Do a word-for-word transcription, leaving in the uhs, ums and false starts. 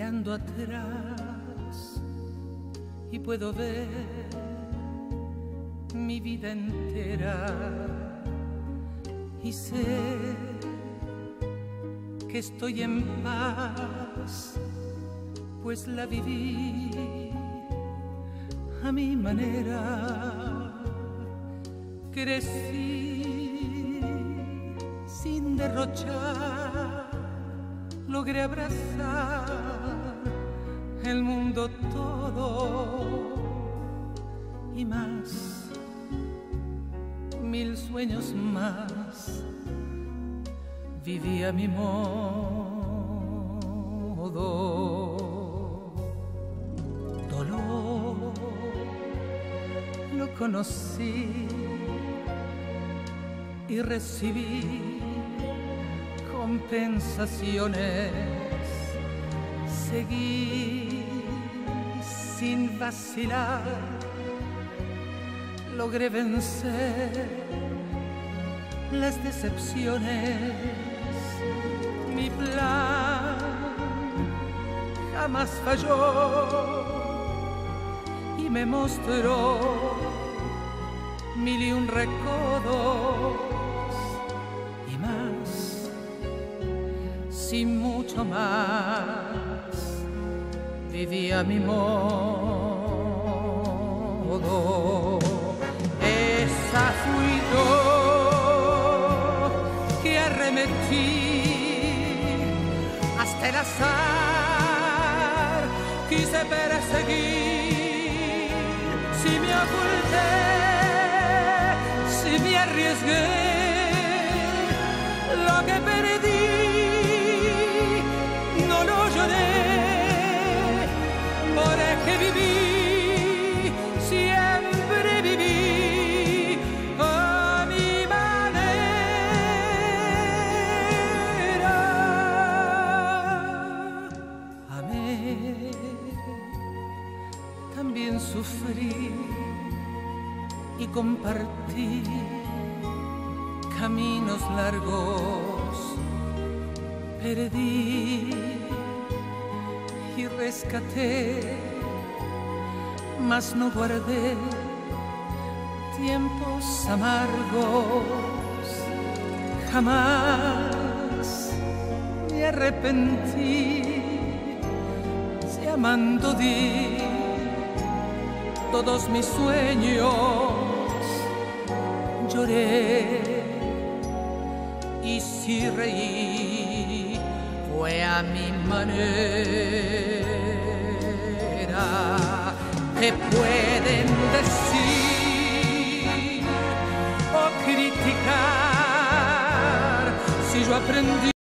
mirando atrás y puedo ver mi vida entera y sé que estoy en paz, pues la viví a mi manera. Crecí sin derrochar, logré abrazar el mundo todo y más, mil sueños más, viví a mi modo. Dolor lo conocí y recibí compensaciones. Seguí sin vacilar, logré vencer las decepciones. Mi plan jamás falló y me mostró mil y un recodos y más, sin mucho más, vivía mi modo. Esa fui yo que arremetí hasta el azar, quise perseguir, si me oculté, si me arriesgué, lo que perdí no lo lloré, porque viví, siempre viví a mi manera. Amé, también sufrí y compartí caminos largos, perdí y rescaté, mas no guardé tiempos amargos. Jamás me arrepentí, si amando di todos mis sueños, lloré y si reí fue a mi manera. Te pueden decir o criticar si yo aprendí